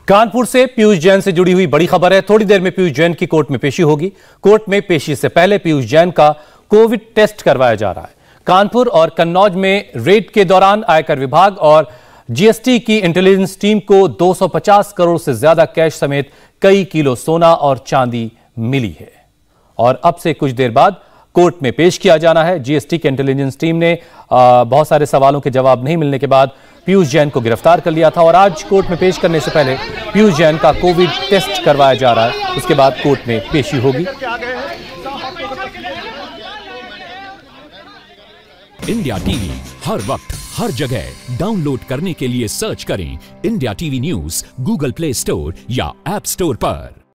कानपुर से पीयूष जैन से जुड़ी हुई बड़ी खबर है। थोड़ी देर में पीयूष जैन की कोर्ट में पेशी होगी। कोर्ट में पेशी से पहले पीयूष जैन का कोविड टेस्ट करवाया जा रहा है। कानपुर और कन्नौज में रेड के दौरान आयकर विभाग और जीएसटी की इंटेलिजेंस टीम को 250 करोड़ से ज्यादा कैश समेत कई किलो सोना और चांदी मिली है और अब से कुछ देर बाद कोर्ट में पेश किया जाना है। जीएसटी की इंटेलिजेंस टीम ने बहुत सारे सवालों के जवाब नहीं मिलने के बाद पीयूष जैन को गिरफ्तार कर लिया था और आज कोर्ट में पेश करने से पहले पीयूष जैन का कोविड टेस्ट करवाया जा रहा है। उसके बाद कोर्ट में पेशी होगी। इंडिया टीवी हर वक्त हर जगह डाउनलोड करने के लिए सर्च करें India TV news Google play store या ऐप स्टोर पर।